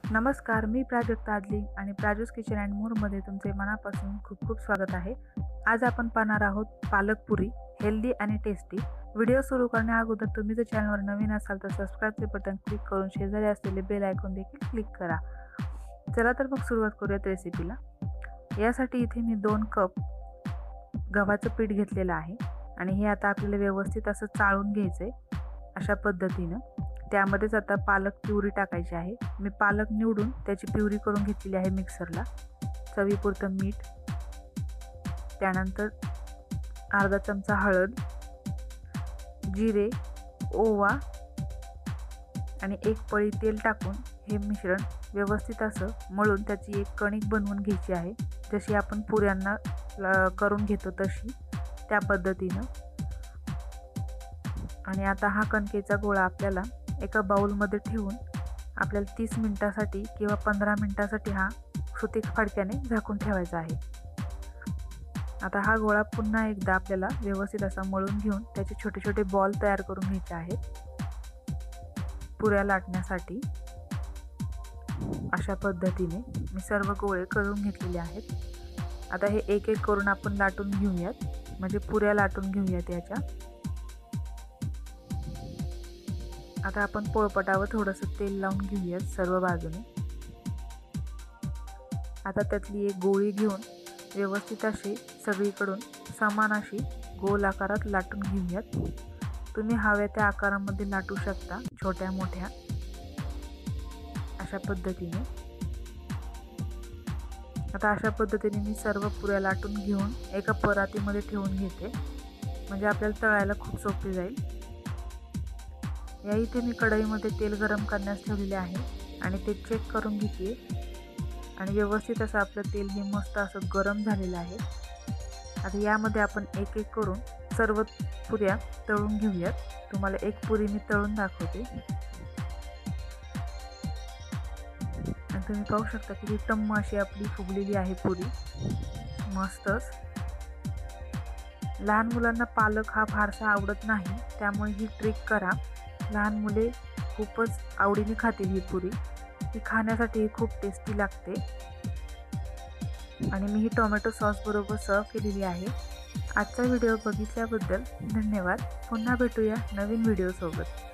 नमस्कार, मी प्राजक्ता आदली आणि प्राजूस किचन अँड मोरमध्ये तुमचे मनापासून खूप खूप स्वागत आहे। आज आपण पाहणार आहोत पालक पुरी, हेल्दी आणि टेस्टी। व्हिडिओ सुरू करण्या अगोदर तुम्ही जर चॅनलवर नवीन असाल तर सबस्क्राईबचे बटन क्लिक करून शेजारी असलेले बेल आयकॉन देखील क्लिक करा। चला तर मग सुरुवात करूयात रेसिपीला। यासाठी इथे मी 2 कप गव्हाचं पीठ घेतलेलं आहे आणि हे आता आपल्याला व्यवस्थित असं चाळून घ्यायचंय अशा पद्धतीनं। त्यामध्येच आता पालक प्युरी टाकायची आहे। मी पालक निवडून त्याची प्युरी करून घेतलेली आहे मिक्सरला। चवीपुरतं मीठ, त्यानंतर अर्धा चमचा हळद, जिरे, ओवा आणि 1 पळी तेल टाकून हे मिश्रण व्यवस्थित असं मळून त्याची एक कणिक बनवून घ्यायची आहे। जशी आपण पुऱ्यांना करून घेतो तशी त्या पद्धतीनं। आणि आता हा कणकेचा गोळा आपल्याला एका बाउलमध्ये ठेवून आपल्याला 30 मिनिटांसाठी किंवा 15 मिनिटांसाठी हा सुती फडक्याने झाकून ठेवायचा आहे। आता हा गोळा पुन्हा एकदा आपल्याला व्यवस्थित असा मळून घेऊन त्याचे छोटे छोटे बॉल तयार करून घ्यायचे आहेत पुऱ्या लाटण्यासाठी। अशा पद्धतीने मी सर्व गोळे करून घेतलेले आहेत। आता हे एक एक करून आपण लाटून घेऊयात, म्हणजे पुऱ्या लाटून घेऊयात याच्या। आता आपण पोळपाटावर थोडंसं तेल लावून घेऊयात सर्व बाजूने। आता त्यातली एक गोळी घेऊन व्यवस्थित अशी सगळीकडून समान अशी गोल आकारात लाटून घेऊयात। तुम्ही हव्या त्या आकारामध्ये लाटू शकता, छोट्या मोठ्या अशा पद्धतीने। आता अशा पद्धतीने मी सर्व पुऱ्या लाटून घेऊन एका परातीमध्ये ठेवून घेते, म्हणजे आपल्याला तळायला खूप सोपे जाईल। या इथे मी कढईमध्ये तेल गरम करण्यास ठेवलेले आहे आणि ते चेक करून घेते आणि व्यवस्थित असं आपलं तेल हे मस्त असं गरम झालेलं आहे। आता यामध्ये आपण एक एक करून सर्व पुऱ्या तळून घेऊयात। तुम्हाला एक पुरी मी तळून दाखवते आणि तुम्ही पाहू शकता की टम्म अशी आपली फुगलेली आहे पुरी मस्तच। लहान मुलांना पालक हा फारसा आवडत नाही, त्यामुळे ही ट्रिक करा। लहान मुले खूपच आवडीने खातील ही पुरी। ती खाण्यासाठी खूप टेस्टी लागते आणि मी ही टोमॅटो सॉस बरोबर सर्व केलेली आहे। आजचा व्हिडिओ बघितल्याबद्दल धन्यवाद। पुन्हा भेटूया नवीन व्हिडिओ सोबत।